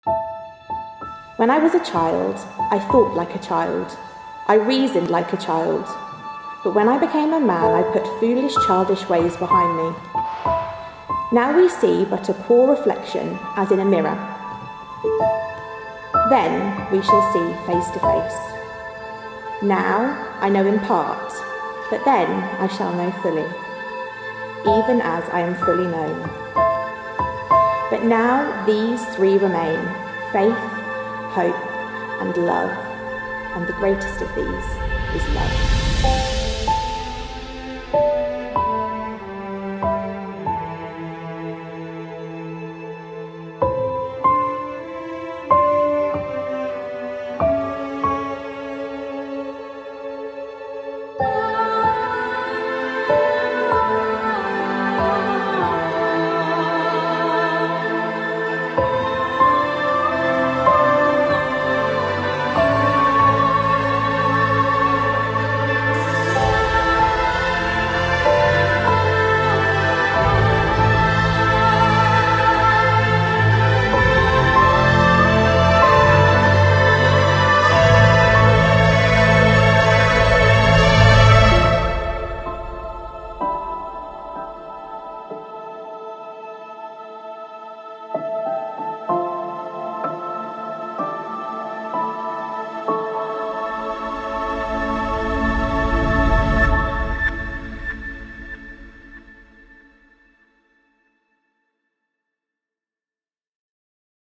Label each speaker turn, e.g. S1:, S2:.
S1: When I was a child, I thought like a child. I reasoned like a child. But when I became a man, I put foolish, childish ways behind me. Now we see but a poor reflection, as in a mirror. Then we shall see face to face. Now I know in part, but then I shall know fully, even as I am fully known. But now these three remain: faith, hope, and love, and the greatest of these is love.